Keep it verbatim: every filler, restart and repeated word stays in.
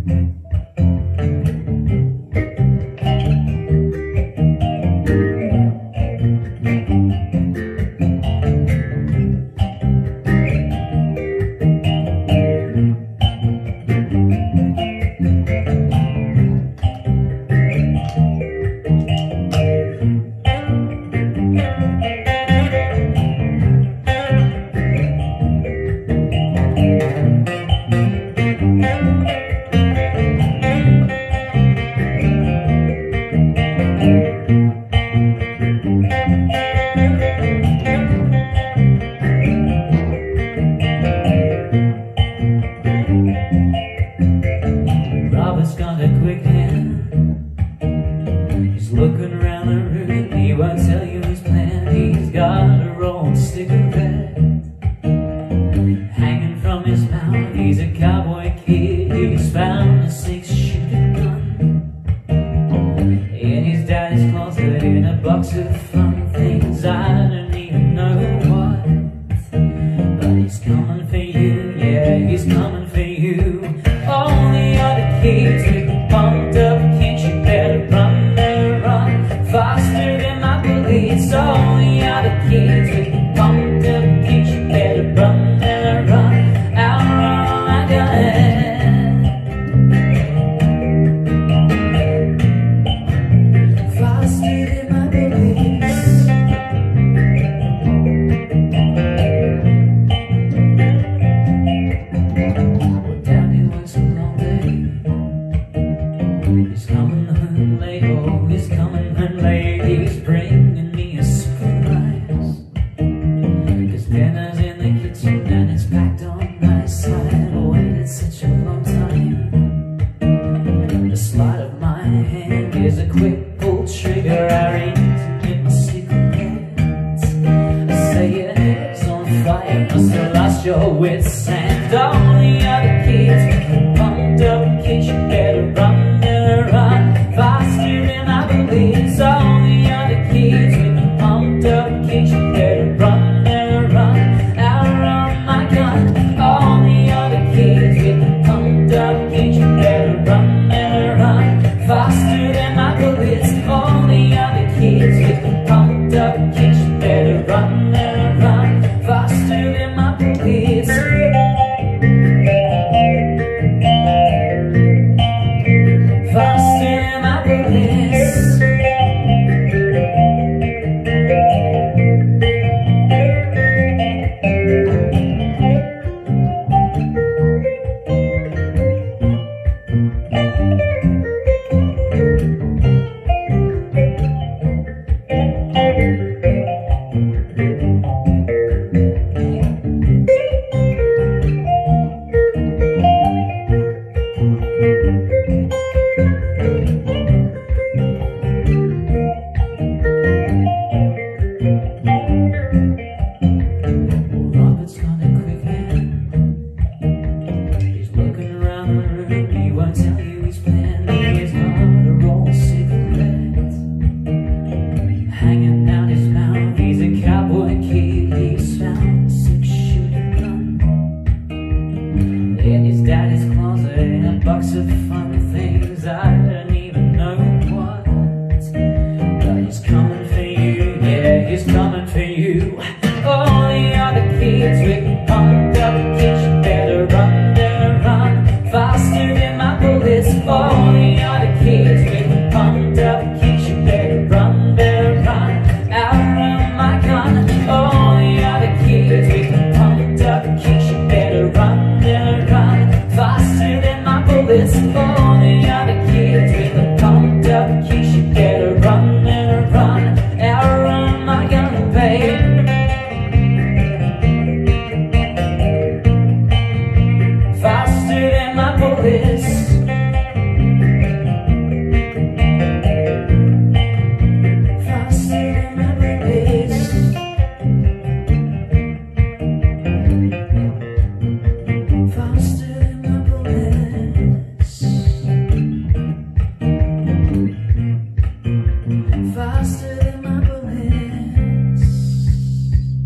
Robert's got a quick hand. He's looking around the room. He won't tell you his plan. He's got a rolled stick of red hanging from his mouth. He's a cowboy kid. He's found a six-shooter gun in his daddy's closet, in a box of fun things I don't even know what. But he's coming for you, yeah, he's coming for you. All the other kids with the pumped up kids, you better run, better run faster than my bullets. All the other kids with the pumped up kids, you better run, better run, outrun my gun. Faster than my bullets. Well, Daddy works a long day. He's coming home late, oh, he's coming home late. He's bringing me a surprise, 'cause dinner's in the kitchen and it's packed on my side. I waited such a long time. The sleight of my hand is a quick pull trigger. I reach and get my cigarette. I say your head's on fire, must have lost your wits. And all the other kids with the pumped up kids, you better run, better run faster than I believe. All the other kids with the pumped up kids, you better run, better run, outrun my gun. All the other kids with the pumped up kids, you better run, better run faster than my bullets. All the other kids with the pumped up kids, you better run, better run faster than my bullets. Faster than my bullets. Robert's got a quick hand. He's looking around the room. He won't tell you his plan. He's got a roll of cigarettes hanging out his mouth. He's a cowboy kid. He's found a six-shooter gun in his daddy's closet, in a box of fun things I don't even know what. But he's coming for you, yeah, he's coming for you. All the other kids with the pumped up kids, you better run, better run faster than my bullets. All the other kids with the pumped up kids, you better run, better run, outrun my gun. All the other kids with the pumped up kids, you better run, better run faster than my bullets. All the other